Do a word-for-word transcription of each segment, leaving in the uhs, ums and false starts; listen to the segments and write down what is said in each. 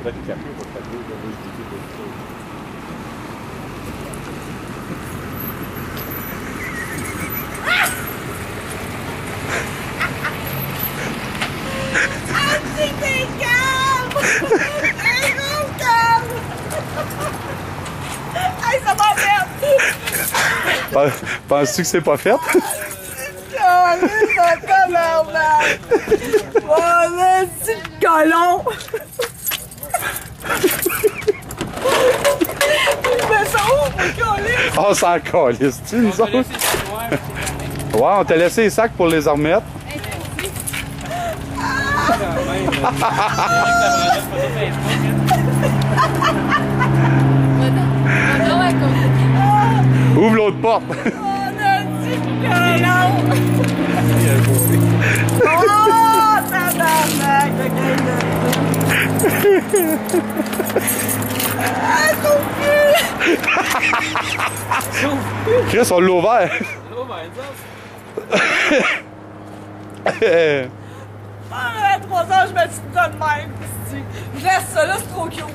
handicapé, on va faire deux, deux, deux, deux, deux. T'es calme! T'es gros calme! Hey, ça m'emmerde! Penses-tu que c'est pas fait? Calme, ça tabarnak! Oh, le petit colon! Il met ça où, pour coller? On s'en calisse, tu nous autres? Ouais, on t'a laissé les sacs pour les remettre. Ouvre l'autre porte. Oh, le petit colon! Oh, tabarnak! Le gars, ah, ton cul! Chris, on l'a ouvert. Ah, à trois ans, je me dis de même. Je laisse ça là, c'est trop cute.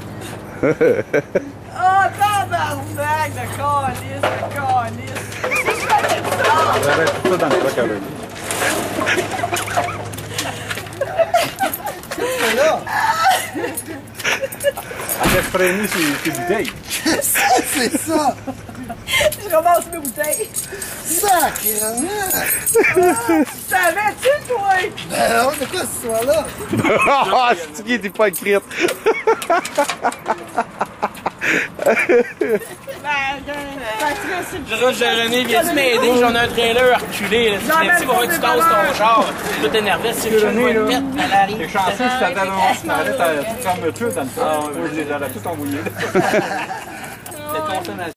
Oh, tabarnak de calice, de calice. Si je fais ça! J'arrête tout ça dans le truc avec. C'est là! Elle laisse freiner ses bouteilles. C'est ça! Je ramasse mes bouteilles. Sacrément! Savais-tu, toi? Ben non, de quoi ce soir-là? Ah, c'est qui était pas écrite. Je Jérémy, viens-tu m'aider? J'en ai un trailer à reculer. Si tu vas voir que tu casses ton char, tu dois t'énerver. Si le jeune va être elle arrive. T'es chanceux que tu t'arrêtes à toute fermeture dans le temps. Moi, je les aurais tout envoyés. C'est consommation.